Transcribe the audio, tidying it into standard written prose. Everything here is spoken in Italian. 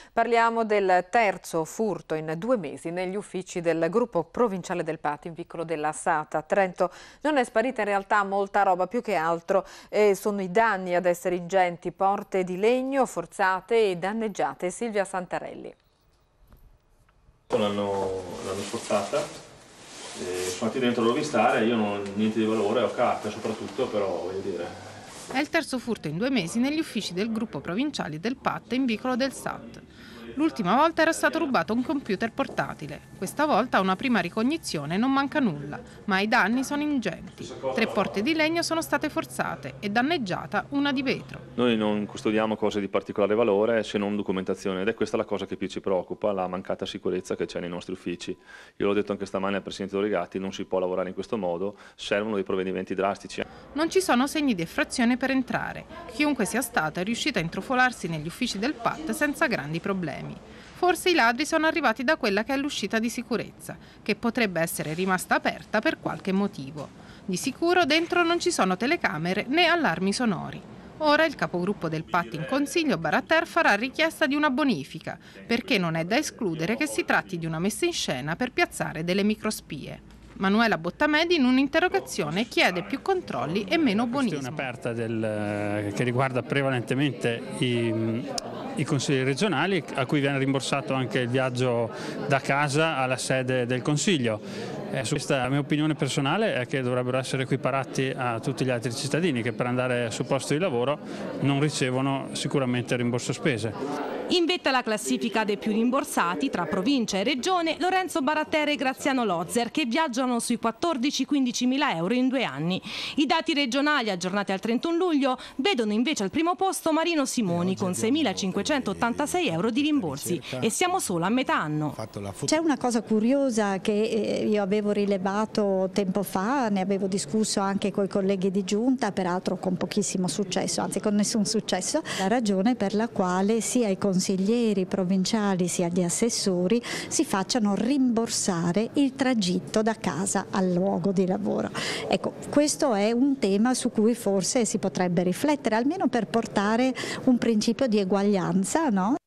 Parliamo del terzo furto in 2 mesi negli uffici del gruppo provinciale del PAT in Viccolo della Sata a Trento. Non è sparita in realtà molta roba, più che altro sono i danni ad essere ingenti, porte di legno forzate e danneggiate. Silvia Santarelli. L'hanno sforzata, sono andati dentro a rovistare, io non ho niente di valore, ho carta soprattutto, però voglio dire... È il terzo furto in 2 mesi negli uffici del gruppo provinciale del PAT in Viccolo del Sat. L'ultima volta era stato rubato un computer portatile. Questa volta a una prima ricognizione non manca nulla, ma i danni sono ingenti. 3 porte di legno sono state forzate e danneggiata una di vetro. Noi non custodiamo cose di particolare valore se non documentazione ed è questa la cosa che più ci preoccupa, la mancata sicurezza che c'è nei nostri uffici. Io l'ho detto anche stamani al Presidente Dorigatti, non si può lavorare in questo modo, servono dei provvedimenti drastici. Non ci sono segni di effrazione per entrare. Chiunque sia stato è riuscito a intrufolarsi negli uffici del PAT senza grandi problemi. Forse i ladri sono arrivati da quella che è l'uscita di sicurezza, che potrebbe essere rimasta aperta per qualche motivo. Di sicuro dentro non ci sono telecamere né allarmi sonori. Ora il capogruppo del PAT in Consiglio Baratter farà richiesta di una bonifica, perché non è da escludere che si tratti di una messa in scena per piazzare delle microspie. Manuela Bottamedi in un'interrogazione chiede più controlli e meno buonismo. È un'aperta che riguarda prevalentemente i consigli regionali, a cui viene rimborsato anche il viaggio da casa alla sede del Consiglio. Questa mia opinione personale è che dovrebbero essere equiparati a tutti gli altri cittadini che per andare sul posto di lavoro non ricevono sicuramente il rimborso spese. In vetta alla classifica dei più rimborsati tra provincia e regione Lorenzo Baratter e Graziano Lozer, che viaggiano sui 14-15 mila euro in 2 anni. I dati regionali aggiornati al 31 luglio vedono invece al primo posto Marino Simoni con 6.586 euro di rimborsi e siamo solo a metà anno. C'è una cosa curiosa che io avevo rilevato tempo fa, ne avevo discusso anche con i colleghi di giunta, peraltro con pochissimo successo, anzi con nessun successo, la ragione per la quale sia i consiglieri provinciali sia gli assessori si facciano rimborsare il tragitto da casa al luogo di lavoro. Ecco, questo è un tema su cui forse si potrebbe riflettere, almeno per portare un principio di eguaglianza, no?